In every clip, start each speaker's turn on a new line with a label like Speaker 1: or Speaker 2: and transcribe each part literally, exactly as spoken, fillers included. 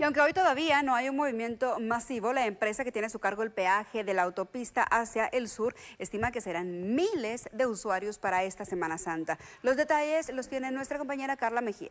Speaker 1: aunque hoy todavía no hay un movimiento masivo, la empresa que tiene a su cargo el peaje de la autopista hacia el sur estima que serán miles de usuarios para esta Semana Santa. Los detalles los tiene nuestra compañera Carla Mejía.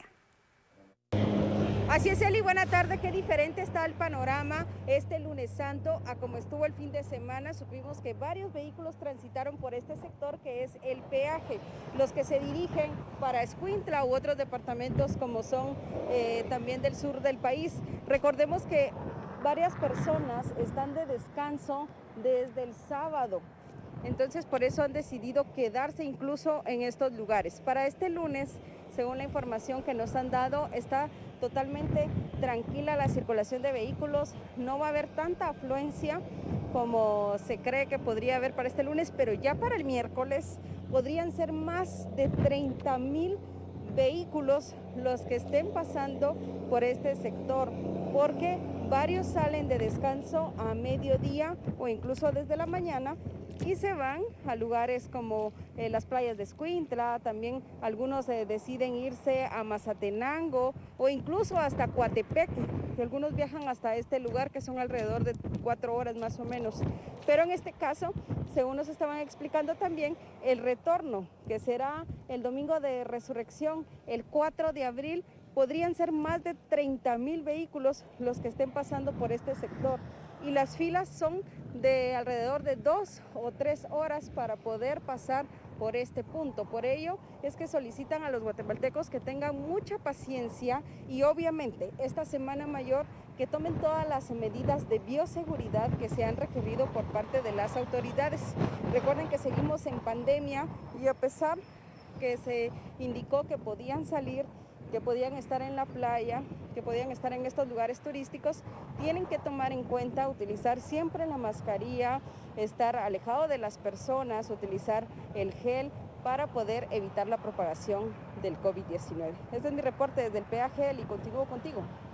Speaker 2: Así es, Eli, buena tarde. Qué diferente está el panorama este lunes santo a como estuvo el fin de semana. Supimos que varios vehículos transitaron por este sector que es el peaje, los que se dirigen para Escuintla u otros departamentos como son eh, también del sur del país. Recordemos que varias personas están de descanso desde el sábado. Entonces, por eso han decidido quedarse incluso en estos lugares. Para este lunes, según la información que nos han dado, está totalmente tranquila la circulación de vehículos. No va a haber tanta afluencia como se cree que podría haber para este lunes, pero ya para el miércoles podrían ser más de treinta mil vehículos los que estén pasando por este sector, porque varios salen de descanso a mediodía o incluso desde la mañana y se van a lugares como eh, las playas de Escuintla. También algunos eh, deciden irse a Mazatenango o incluso hasta Coatepeque, que algunos viajan hasta este lugar que son alrededor de cuatro horas más o menos. Pero en este caso, según nos estaban explicando también, el retorno, que será el domingo de Resurrección, el cuatro de abril, podrían ser más de treinta mil vehículos los que estén pasando por este sector. Y las filas son de alrededor de dos o tres horas para poder pasar por este punto. Por ello es que solicitan a los guatemaltecos que tengan mucha paciencia y obviamente esta Semana Mayor que tomen todas las medidas de bioseguridad que se han requerido por parte de las autoridades. Recuerden que seguimos en pandemia y a pesar que se indicó que podían salir, que podían estar en la playa, que podían estar en estos lugares turísticos, tienen que tomar en cuenta utilizar siempre la mascarilla, estar alejado de las personas, utilizar el gel para poder evitar la propagación del COVID diecinueve. Este es mi reporte desde el peaje y continúo contigo.